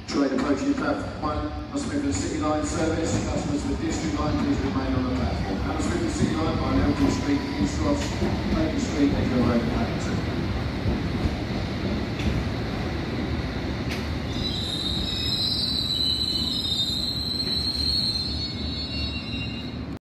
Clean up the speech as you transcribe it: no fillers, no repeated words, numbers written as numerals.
Train approaching platform 1, Hammersmith and City Line service. Customers with District Line, please remain on the platform. Hammersmith and City Line on Aldgate Street, East Ross, Aldgate Street, Edgware Road, Paddington.